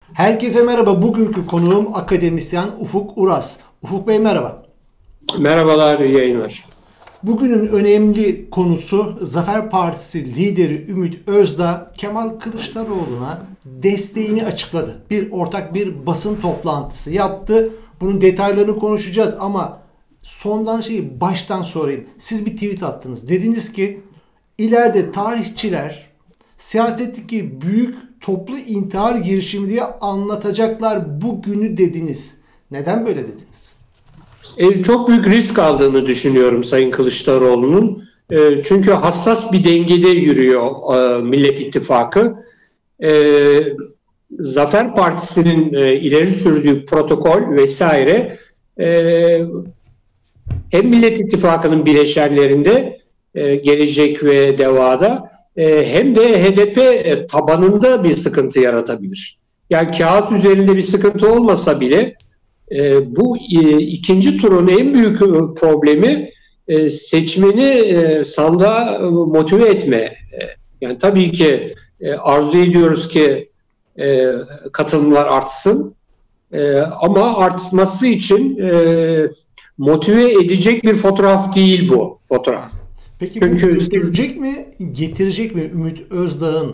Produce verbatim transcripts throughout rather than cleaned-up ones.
Herkese merhaba. Bugünkü konuğum akademisyen Ufuk Uras. Ufuk Bey merhaba. Merhabalar, iyi yayınlar. Bugünün önemli konusu Zafer Partisi lideri Ümit Özdağ Kemal Kılıçdaroğlu'na desteğini açıkladı. Bir ortak bir basın toplantısı yaptı. Bunun detaylarını konuşacağız ama sondan şeyi baştan sorayım. Siz bir tweet attınız. Dediniz ki ileride tarihçiler siyasetteki büyük toplu intihar girişimi diye anlatacaklar bugünü dediniz. Neden böyle dediniz? E, çok büyük risk aldığını düşünüyorum Sayın Kılıçdaroğlu'nun. E, çünkü hassas bir dengede yürüyor e, Millet İttifakı. E, Zafer Partisi'nin e, ileri sürdüğü protokol vesaire e, hem Millet İttifakı'nın bileşenlerinde e, Gelecek ve DEVA'da e, hem de H D P e, tabanında bir sıkıntı yaratabilir. Yani kağıt üzerinde bir sıkıntı olmasa bile E, bu e, ikinci turun en büyük e, problemi e, seçmeni e, sandığa e, motive etme. E, yani tabii ki e, arzu ediyoruz ki e, katılımlar artsın e, ama artması için e, motive edecek bir fotoğraf değil bu fotoğraf. Peki bu Çünkü götürecek mi, getirecek mi Ümit Özdağ'ın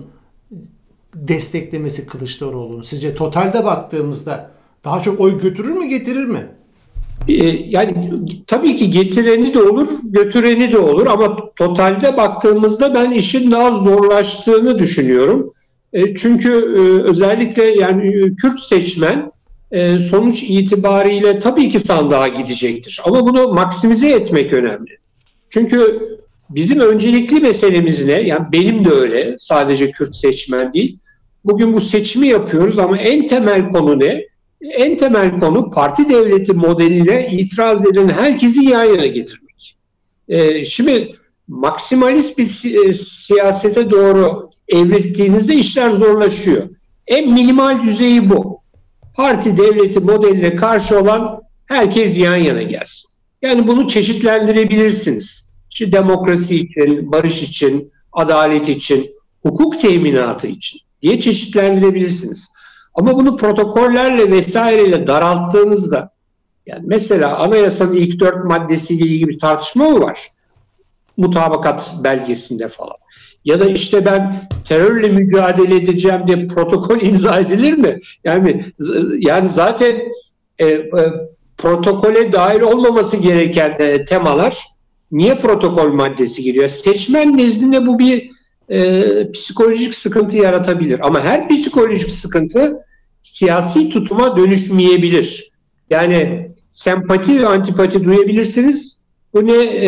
desteklemesi Kılıçdaroğlu'nu? Sizce totalde baktığımızda daha çok oy götürür mü, getirir mi? Ee, yani tabii ki getireni de olur, götüreni de olur ama totalde baktığımızda ben işin daha zorlaştığını düşünüyorum. E, çünkü e, özellikle yani Kürt seçmen e, sonuç itibariyle tabii ki sandığa gidecektir. Ama bunu maksimize etmek önemli. Çünkü bizim öncelikli meselemiz ne? Yani benim de öyle, sadece Kürt seçmen değil. Bugün bu seçimi yapıyoruz ama en temel konu ne? En temel konu parti devleti modeliyle itiraz eden herkesi yan yana getirmek. Ee, şimdi maksimalist bir si- e, siyasete doğru evrildiğinizde işler zorlaşıyor. En minimal düzeyi bu. Parti devleti modeline karşı olan herkes yan yana gelsin. Yani bunu çeşitlendirebilirsiniz. İşte demokrasi için, barış için, adalet için, hukuk teminatı için diye çeşitlendirebilirsiniz. Ama bunu protokollerle vesaireyle daralttığınızda, yani mesela anayasanın ilk dört maddesiyle ilgili bir tartışma mı var? Mutabakat belgesinde falan. Ya da işte ben terörle mücadele edeceğim diye protokol imza edilir mi? Yani yani zaten e, e, protokole dahil olmaması gereken e, temalar niye protokol maddesi giriyor? Seçmen nezdinde bu bir e, psikolojik sıkıntı yaratabilir. Ama her psikolojik sıkıntı siyasi tutuma dönüşmeyebilir. Yani sempati ve antipati duyabilirsiniz. Bu ne e,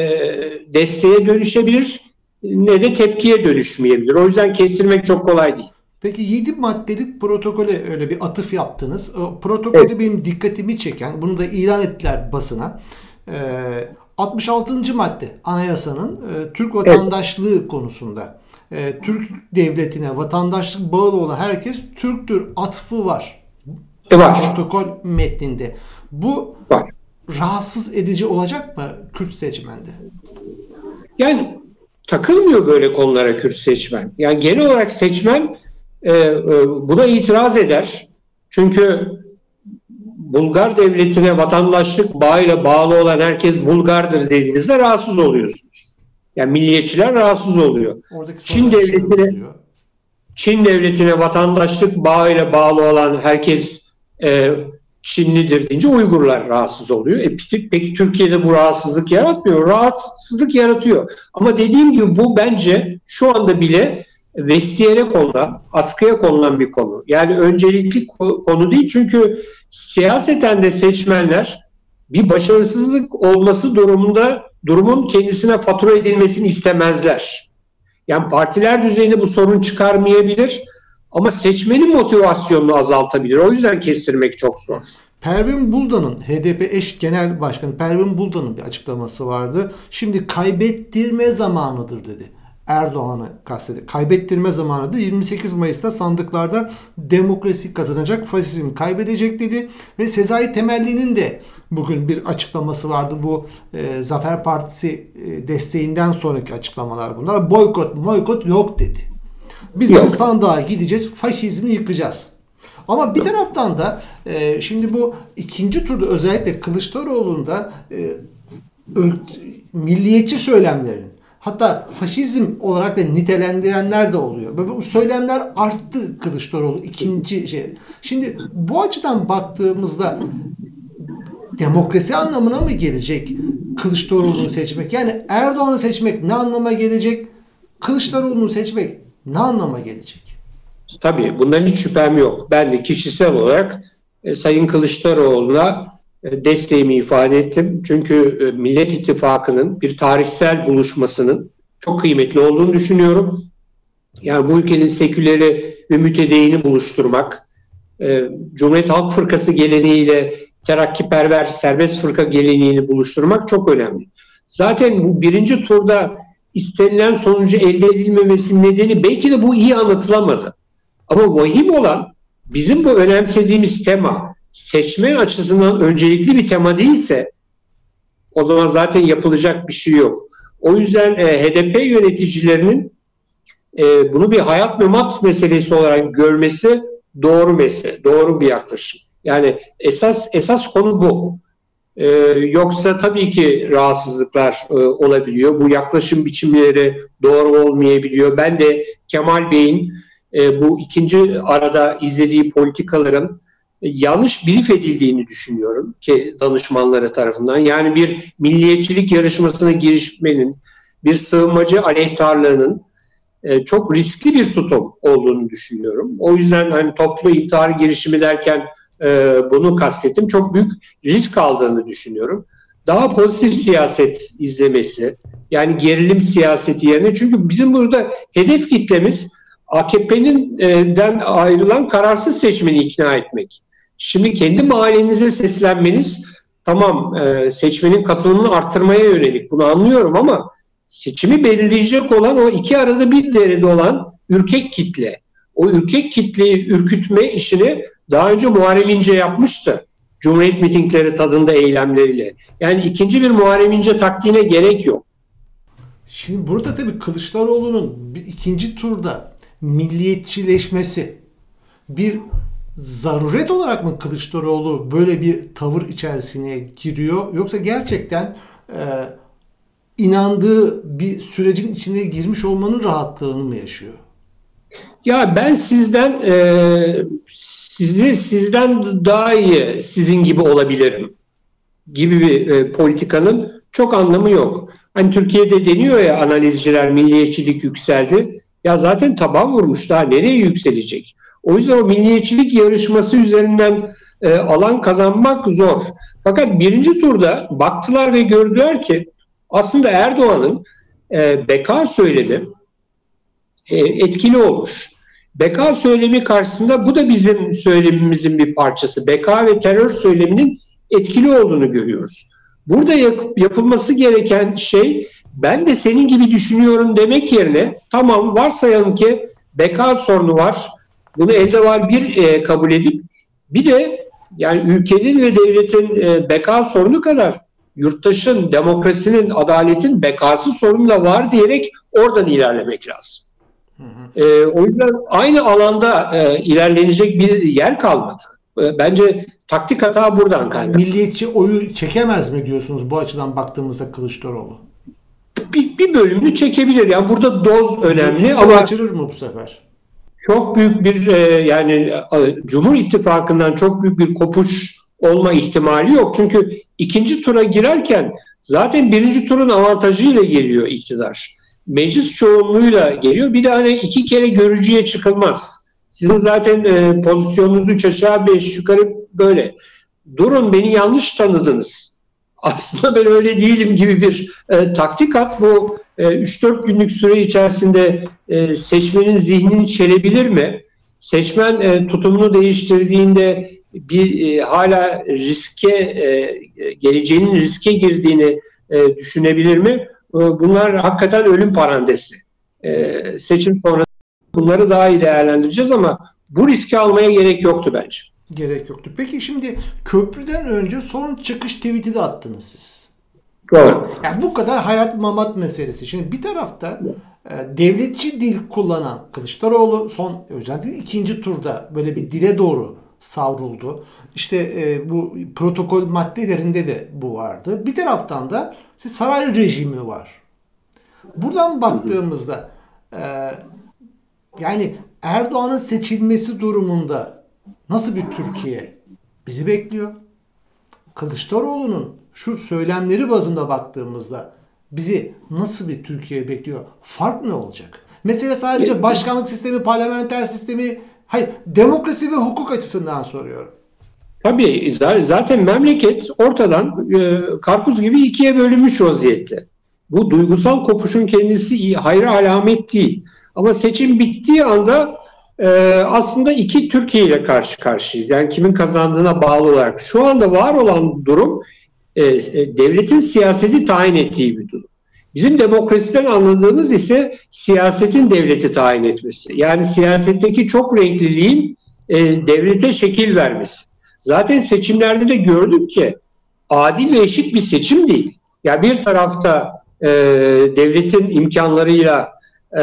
desteğe dönüşebilir ne de tepkiye dönüşmeyebilir. O yüzden kestirmek çok kolay değil. Peki yedi maddelik protokole öyle bir atıf yaptınız. O protokolde evet, benim dikkatimi çeken, bunu da ilan ettiler basına. Ee, altmış altıncı madde anayasanın e, Türk vatandaşlığı evet, konusunda. E, Türk devletine vatandaşlık bağlı olan herkes Türktür atfı var. Var. Protokol metninde. Bu var, rahatsız edici olacak mı Kürt seçmende? Yani takılmıyor böyle konulara Kürt seçmen. Yani genel olarak seçmen e, e, buna itiraz eder. Çünkü Bulgar devletine vatandaşlık bağıyla bağlı olan herkes Bulgardır dediğinizde rahatsız oluyorsunuz. Yani milliyetçiler rahatsız oluyor. Çin devletine Çin devletine vatandaşlık bağıyla bağlı olan herkes e, Çinlidir deyince Uygurlar rahatsız oluyor. E, peki, peki Türkiye'de bu rahatsızlık yaratmıyor. Rahatsızlık yaratıyor. Ama dediğim gibi bu bence şu anda bile vestiyere konulan, askıya konulan bir konu. Yani öncelikli konu değil çünkü siyaseten de seçmenler bir başarısızlık olması durumunda durumun kendisine fatura edilmesini istemezler. Yani partiler düzeyinde bu sorun çıkarmayabilir ama seçmenin motivasyonunu azaltabilir. O yüzden kestirmek çok zor. Pervin Buldan'ın, H D P eş genel başkanı Pervin Buldan'ın bir açıklaması vardı. Şimdi kaybettirme zamanıdır dedi. Erdoğan'ı kastediyor. Kaybettirme zamanıdır. yirmi sekiz Mayıs'ta sandıklarda demokrasi kazanacak, faşizm kaybedecek dedi. Ve Sezai Temelli'nin de bugün bir açıklaması vardı. Bu e, Zafer Partisi e, desteğinden sonraki açıklamalar bunlar. Boykot, boykot yok dedi. Biz de sandığa gideceğiz, faşizmi yıkacağız. Ama bir taraftan da e, şimdi bu ikinci turda özellikle Kılıçdaroğlu'nda e, milliyetçi söylemlerin, hatta faşizm olarak da nitelendirenler de oluyor. Böyle bu söylemler arttı Kılıçdaroğlu ikinci şey. Şimdi bu açıdan baktığımızda demokrasi anlamına mı gelecek Kılıçdaroğlu'nu seçmek? Yani Erdoğan'ı seçmek ne anlama gelecek? Kılıçdaroğlu'nu seçmek ne anlama gelecek? Tabii bundan hiç şüphem yok. Ben de kişisel olarak e, Sayın Kılıçdaroğlu'na e, desteğimi ifade ettim. Çünkü e, Millet İttifakı'nın bir tarihsel buluşmasının çok kıymetli olduğunu düşünüyorum. Yani bu ülkenin seküleri ve mütedeyini buluşturmak, e, Cumhuriyet Halk Fırkası geleneğiyle terakkiperver serbest fırka geleneğini buluşturmak çok önemli. Zaten bu birinci turda istenilen sonucu elde edilmemesinin nedeni belki de bu iyi anlatılamadı. Ama vahim olan bizim bu önemsediğimiz tema seçmen açısından öncelikli bir tema değilse o zaman zaten yapılacak bir şey yok. O yüzden e, H D P yöneticilerinin e, bunu bir hayat memat meselesi olarak görmesi doğru mesele, doğru bir yaklaşım. Yani esas esas konu bu. Ee, yoksa tabii ki rahatsızlıklar e, olabiliyor. Bu yaklaşım biçimleri doğru olmayabiliyor. Ben de Kemal Bey'in e, bu ikinci arada izlediği politikaların e, yanlış brief edildiğini düşünüyorum ki danışmanları tarafından. Yani bir milliyetçilik yarışmasına girişmenin, bir sığınmacı aleyhtarlığının e, çok riskli bir tutum olduğunu düşünüyorum. O yüzden hani toplu intihar girişimi derken e, bunu kastettim. Çok büyük risk aldığını düşünüyorum. Daha pozitif siyaset izlemesi, yani gerilim siyaseti yerine, çünkü bizim burada hedef kitlemiz A K P'den ayrılan kararsız seçmeni ikna etmek. Şimdi kendi mahallenize seslenmeniz tamam, e, seçmenin katılımını arttırmaya yönelik, bunu anlıyorum, ama seçimi belirleyecek olan o iki arada bir derede olan ürkek kitle. O ürkek kitleyi ürkütme işini daha önce Muharrem İnce yapmıştı. Cumhuriyet mitingleri tadında eylemleriyle. Yani ikinci bir Muharrem İnce taktiğine gerek yok. Şimdi burada tabii Kılıçdaroğlu'nun bir ikinci turda milliyetçileşmesi bir zaruret olarak mı Kılıçdaroğlu böyle bir tavır içerisine giriyor? Yoksa gerçekten e, inandığı bir sürecin içine girmiş olmanın rahatlığını mı yaşıyor? Ya ben sizden e, sizi sizden daha iyi sizin gibi olabilirim gibi bir e, politikanın çok anlamı yok. Hani Türkiye'de deniyor ya, analizciler, milliyetçilik yükseldi. Ya zaten taban vurmuş, daha nereye yükselecek? O yüzden o milliyetçilik yarışması üzerinden e, alan kazanmak zor. Fakat birinci turda baktılar ve gördüler ki aslında Erdoğan'ın e, beka söylemi e, etkili olmuş. Beka söylemi karşısında bu da bizim söylemimizin bir parçası. Beka ve terör söyleminin etkili olduğunu görüyoruz. Burada yap- yapılması gereken şey, ben de senin gibi düşünüyorum demek yerine, tamam varsayalım ki beka sorunu var. Bunu elde var bir e, kabul edip, bir de yani ülkenin ve devletin e, beka sorunu kadar yurttaşın, demokrasinin, adaletin bekası sorunu da var diyerek oradan ilerlemek lazım. Hı hı. E, o yüzden aynı alanda e, ilerlenecek bir yer kalmadı. E, bence taktik hata buradan kaynaklı. Milliyetçi oyu çekemez mi diyorsunuz bu açıdan baktığımızda Kılıçdaroğlu? Bir, bir bölümünü çekebilir. Yani burada doz önemli, Çok ama kaçırır mı bu sefer? Çok büyük bir e, yani e, Cumhur İttifakı'ndan çok büyük bir kopuş olma ihtimali yok. Çünkü ikinci tura girerken zaten birinci turun avantajıyla geliyor iktidar. Meclis çoğunluğuyla geliyor. Bir de hani iki kere görücüye çıkılmaz. Sizin zaten e, pozisyonunuz üç aşağı beş yukarı böyle. Durun, beni yanlış tanıdınız. Aslında ben öyle değilim gibi bir e, taktik at. Bu e, üç dört günlük süre içerisinde e, seçmenin zihnini çelebilir mi? Seçmen e, tutumunu değiştirdiğinde bir e, hala riske e, geleceğinin riske girdiğini e, düşünebilir mi? E, bunlar hakikaten ölüm parantezi. E, seçim sonrası bunları daha iyi değerlendireceğiz, ama bu riski almaya gerek yoktu bence. Gerek yoktu. Peki şimdi köprüden önce son çıkış tweet'i de attınız siz. Doğru. Yani bu kadar hayat mamat meselesi. Şimdi bir tarafta devletçi dil kullanan Kılıçdaroğlu son özellikle ikinci turda böyle bir dile doğru savruldu. İşte e, bu protokol maddelerinde de bu vardı. Bir taraftan da işte saray rejimi var. Buradan baktığımızda e, yani Erdoğan'ın seçilmesi durumunda nasıl bir Türkiye bizi bekliyor? Kılıçdaroğlu'nun şu söylemleri bazında baktığımızda bizi nasıl bir Türkiye bekliyor? Fark ne olacak? Mesela sadece başkanlık sistemi, parlamenter sistemi, hayır, demokrasi ve hukuk açısından soruyorum. Tabii zaten memleket ortadan e, karpuz gibi ikiye bölünmüş vaziyette. Bu duygusal kopuşun kendisi iyi, hayra alamet değil. Ama seçim bittiği anda e, aslında iki Türkiye ile karşı karşıyayız. Yani kimin kazandığına bağlı olarak. Şu anda var olan durum e, e, devletin siyaseti tayin ettiği bir durum. Bizim demokrasiden anladığımız ise siyasetin devleti tayin etmesi. Yani siyasetteki çok renkliliğin e, devlete şekil vermesi. Zaten seçimlerde de gördük ki adil ve eşit bir seçim değil. Ya yani bir tarafta e, devletin imkanlarıyla e,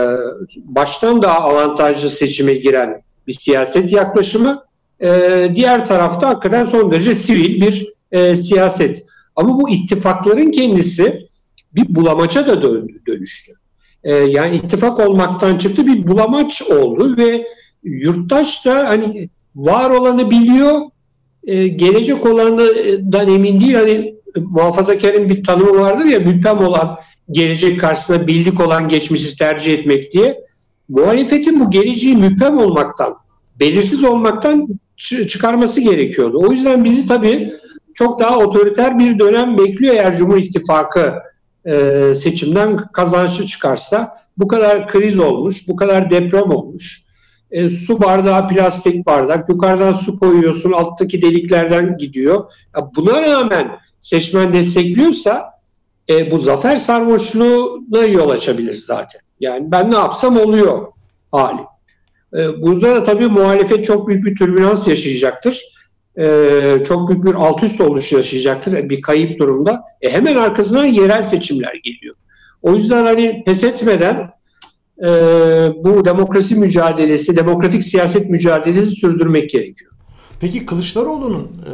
baştan daha avantajlı seçime giren bir siyaset yaklaşımı, e, diğer tarafta hakikaten son derece sivil bir e, siyaset. Ama bu ittifakların kendisi bir bulamaça da dönüştü. E, yani ittifak olmaktan çıktı, bir bulamaç oldu ve yurttaş da hani var olanı biliyor, e, gelecek olanından emin değil. Hani muhafazakarın bir tanımı vardır ya, müphem olan gelecek karşısında bildik olan geçmişi tercih etmek diye. Muhalefetin bu geleceği müphem olmaktan, belirsiz olmaktan çıkarması gerekiyordu. O yüzden bizi tabii çok daha otoriter bir dönem bekliyor eğer Cumhur İttifakı e, seçimden kazançlı çıkarsa. Bu kadar kriz olmuş, bu kadar deprem olmuş. E, su bardağı plastik bardak, yukarıdan su koyuyorsun, alttaki deliklerden gidiyor. Ya buna rağmen seçmen destekliyorsa e, bu zafer sarhoşluğuna yol açabilir zaten. Yani ben ne yapsam oluyor hali. E, burada da tabii muhalefet çok büyük bir türbülans yaşayacaktır. E, çok büyük bir alt üst oluş yaşayacaktır bir kayıp durumda. E, hemen arkasından yerel seçimler geliyor. O yüzden hani pes etmeden e, bu demokrasi mücadelesi, demokratik siyaset mücadelesi sürdürmek gerekiyor. Peki Kılıçdaroğlu'nun e,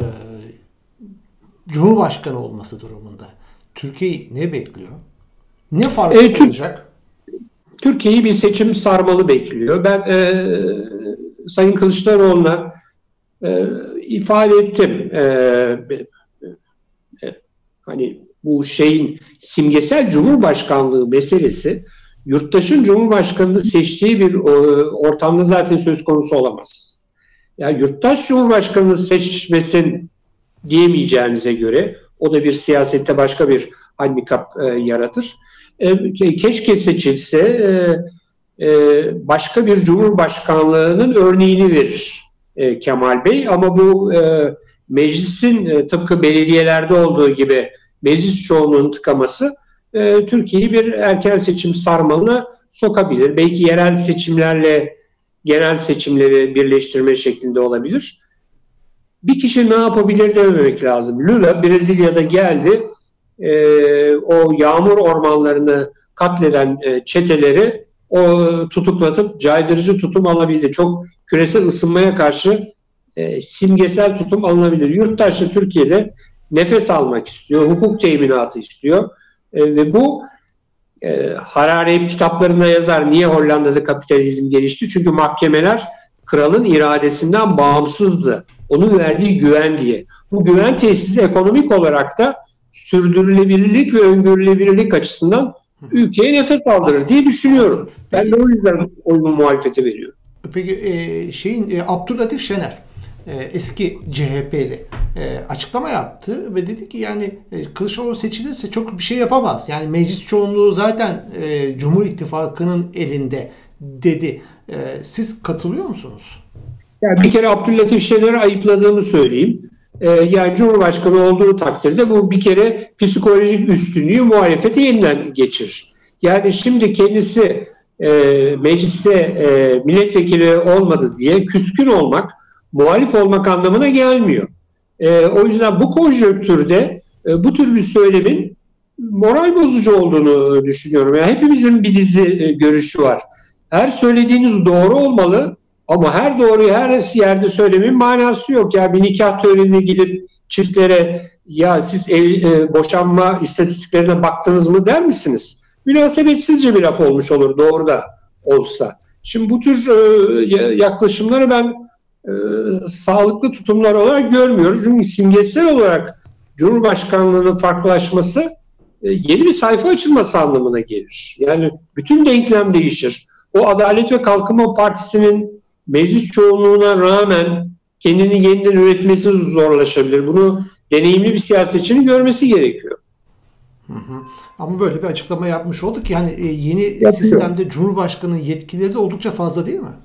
Cumhurbaşkanı olması durumunda Türkiye'yi ne bekliyor? Ne farkı e, olacak? Türkiye'yi bir seçim sarmalı bekliyor. Ben e, Sayın Kılıçdaroğlu'na e, ifade ettim. E, e, hani bu şeyin simgesel Cumhurbaşkanlığı meselesi yurttaşın Cumhurbaşkanı'nı seçtiği bir e, ortamda zaten söz konusu olamaz. Yani yurttaş Cumhurbaşkanı'nı seçmesin diyemeyeceğinize göre o da bir siyasette başka bir handikap e, yaratır. E, keşke seçilse e, e, başka bir Cumhurbaşkanlığının örneğini verir e, Kemal Bey. Ama bu e, meclisin e, tıpkı belediyelerde olduğu gibi meclis çoğunluğunun tıkaması e, Türkiye'yi bir erken seçim sarmalına sokabilir. Belki yerel seçimlerle genel seçimleri birleştirme şeklinde olabilir. Bir kişi ne yapabilir dememek lazım. Lula Brezilya'da geldi. E, o yağmur ormanlarını katleden e, çeteleri o tutuklatıp caydırıcı tutum alabildi. Çok küresel ısınmaya karşı e, simgesel tutum alınabilir. Yurttaş da Türkiye'de nefes almak istiyor, hukuk teminatı istiyor e, ve bu e, Harari hep kitaplarında yazar niye Hollanda'da kapitalizm gelişti? Çünkü mahkemeler kralın iradesinden bağımsızdı. Onun verdiği güven diye. Bu güven tesisi ekonomik olarak da sürdürülebilirlik ve öngörülebilirlik açısından ülkeye nefes aldırır diye düşünüyorum. Ben de o yüzden oyumu muhalefete veriyorum. Peki e, şeyin e, Abdülatif Şener e, eski C H P'li e, açıklama yaptı ve dedi ki yani e, Kılıçdaroğlu seçilirse çok bir şey yapamaz. Yani meclis çoğunluğu zaten e, Cumhur İttifakı'nın elinde dedi. E, siz katılıyor musunuz? Yani bir kere Abdülatif Şener'i ayıpladığımı söyleyeyim. Ee, yani Cumhurbaşkanı olduğu takdirde bu bir kere psikolojik üstünlüğü muhalefete yeniden geçirir. Yani şimdi kendisi e, mecliste e, milletvekili olmadı diye küskün olmak, muhalif olmak anlamına gelmiyor. E, o yüzden bu konjonktürde e, bu tür bir söylemin moral bozucu olduğunu düşünüyorum. Yani hepimizin bir dizi görüşü var. Her söylediğiniz doğru olmalı ama her doğruyu her yerde söylemenin manası yok. Yani bir nikah törenine gidip çiftlere ya siz ev, e, boşanma istatistiklerine baktınız mı der misiniz? Münasebetsizce bir laf olmuş olur doğru da olsa. Şimdi bu tür e, yaklaşımları ben e, sağlıklı tutumlar olarak görmüyoruz. Çünkü simgesel olarak Cumhurbaşkanlığının farklılaşması e, yeni bir sayfa açılması anlamına gelir. Yani bütün denklem değişir. O Adalet ve Kalkınma Partisi'nin meclis çoğunluğuna rağmen kendini yeniden üretmesi zorlaşabilir. Bunu deneyimli bir siyasetçinin görmesi gerekiyor. Hı hı. Ama böyle bir açıklama yapmış olduk. Yani e, yeni Yapıyor. Sistemde Cumhurbaşkanı'nın yetkileri de oldukça fazla değil mi?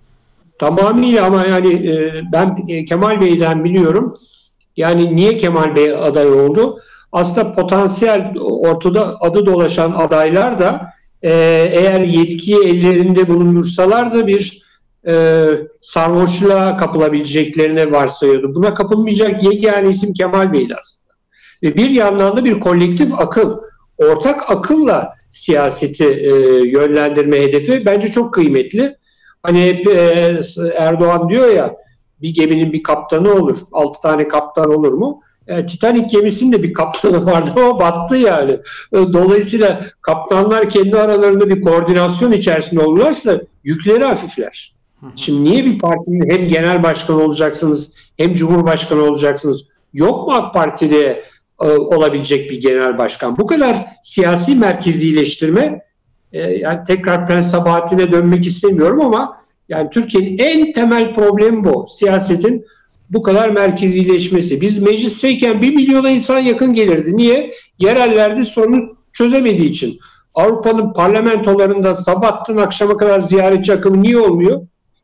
Tamamıyla ama yani e, ben e, Kemal Bey'den biliyorum. Yani niye Kemal Bey aday oldu? Aslında potansiyel ortada adı dolaşan adaylar da e, eğer yetkiyi ellerinde bulundursalar da bir e, sarhoşluğa kapılabileceklerine varsayıyordu. Buna kapılmayacak yegane isim Kemal Bey'di aslında. Ve bir yandan da bir kolektif akıl, ortak akılla siyaseti e, yönlendirme hedefi bence çok kıymetli. Hani hep e, Erdoğan diyor ya bir geminin bir kaptanı olur. Altı tane kaptan olur mu? E, Titanic gemisinin de bir kaptanı vardı ama battı yani. E, dolayısıyla kaptanlar kendi aralarında bir koordinasyon içerisinde olurlarsa yükleri hafifler. Şimdi niye bir partinin hem genel başkan olacaksınız hem cumhurbaşkanı olacaksınız? Yok mu AK Parti'de e, olabilecek bir genel başkan? Bu kadar siyasi merkezileştirme, e, yani tekrar Prens Sabahattin'e dönmek istemiyorum ama yani Türkiye'nin en temel problemi bu. Siyasetin bu kadar merkezileşmesi. Biz meclisteyken bir milyona insan yakın gelirdi. Niye? Yerellerde sorunu çözemediği için. Avrupa'nın parlamentolarında sabahtan akşama kadar ziyaretçi akımı niye olmuyor?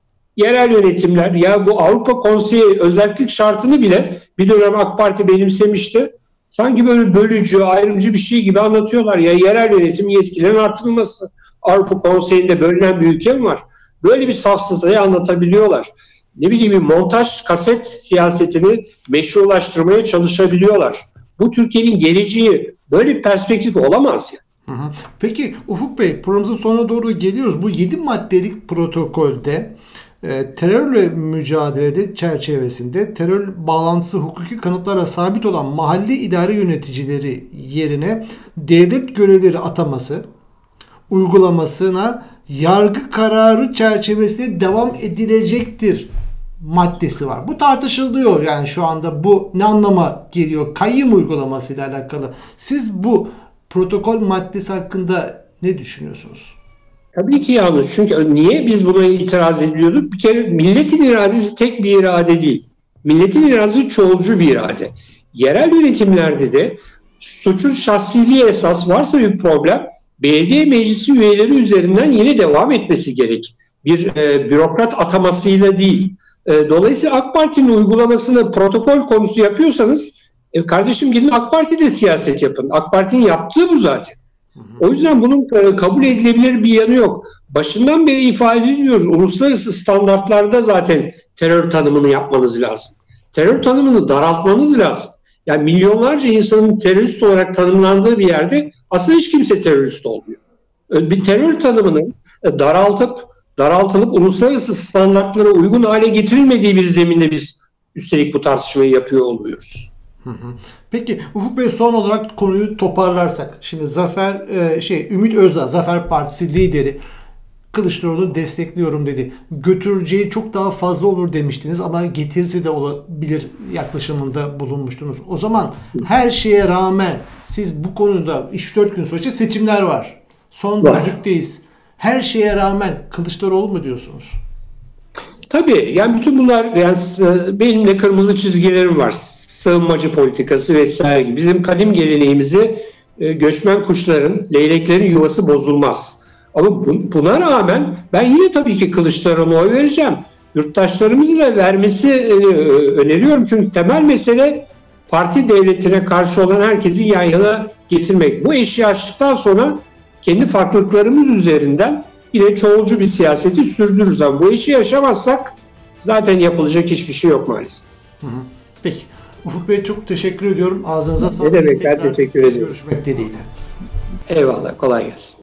Yerel yönetimler, ya bu Avrupa Konseyi özellik şartını bile bir dönem AK Parti benimsemişti. Sanki böyle bölücü, ayrımcı bir şey gibi anlatıyorlar. Ya yerel yönetim yetkilerinin artırılması. Avrupa Konseyi'nde bölünen bir ülke mi var? Böyle bir safsatayı anlatabiliyorlar. Ne bileyim bir montaj kaset siyasetini meşrulaştırmaya çalışabiliyorlar. Bu Türkiye'nin geleceği böyle bir perspektif olamaz ya. Hı hı. Peki Ufuk Bey, programımızın sonuna doğru geliyoruz. Bu yedi maddelik protokolde e, terörle mücadelede çerçevesinde terör bağlantısı hukuki kanıtlara sabit olan mahalli idare yöneticileri yerine devlet görevleri ataması uygulamasına yargı kararı çerçevesinde devam edilecektir maddesi var. Bu tartışılıyor yani şu anda bu ne anlama geliyor kayyum uygulamasıyla alakalı. Siz bu protokol maddesi hakkında ne düşünüyorsunuz? Tabii ki yanlış. Çünkü niye biz buna itiraz ediyorduk? Bir kere milletin iradesi tek bir irade değil. Milletin iradesi çoğulcu bir irade. Yerel yönetimlerde de suçun şahsiliği esas varsa bir problem belediye meclisi üyeleri üzerinden yine devam etmesi gerek. Bir e, bürokrat atamasıyla değil. E, dolayısıyla AK Parti'nin uygulamasını protokol konusu yapıyorsanız e, kardeşim gidin AK Parti'de siyaset yapın. AK Parti'nin yaptığı bu zaten. O yüzden bunun e, kabul edilebilir bir yanı yok. Başından beri ifade ediyoruz. Uluslararası standartlarda zaten terör tanımını yapmanız lazım. Terör tanımını daraltmanız lazım. Yani milyonlarca insanın terörist olarak tanımlandığı bir yerde aslında hiç kimse terörist olmuyor. Bir terör tanımının daraltıp daraltılıp uluslararası standartlara uygun hale getirilmediği bir zeminde biz üstelik bu tartışmayı yapıyor oluyoruz. Hı hı. Peki Ufuk Bey, son olarak konuyu toparlarsak, şimdi Zafer e, şey Ümit Özdağ, Zafer Partisi lideri, Kılıçdaroğlu'nu destekliyorum dedi. Götüreceği çok daha fazla olur demiştiniz ama getirisi de olabilir yaklaşımında bulunmuştunuz. O zaman her şeye rağmen siz bu konuda üç dört gün sonra seçimler var. Son düzlükteyiz. Her şeye rağmen Kılıçdaroğlu mu diyorsunuz? Tabii yani bütün bunlar, yani benim de kırmızı çizgilerim var. Sığınmacı politikası vesaire gibi. Bizim kadim geleneğimizde göçmen kuşların, leyleklerin yuvası bozulmaz. Ama buna rağmen ben yine tabii ki Kılıçdaroğlu'na oy vereceğim. Yurttaşlarımızın da vermesi öneriyorum. Çünkü temel mesele parti devletine karşı olan herkesi yan yana getirmek. Bu eşiği aştıktan sonra kendi farklılıklarımız üzerinden yine çoğulcu bir siyaseti sürdürürüz. Ama bu eşiği aşamazsak zaten yapılacak hiçbir şey yok maalesef. Hı hı. Peki. Ufuk Bey çok teşekkür ediyorum. Ağzınıza sağlık. Ne demek, ben Tekrar teşekkür ediyorum. Görüşmek dileğiyle. Eyvallah, kolay gelsin.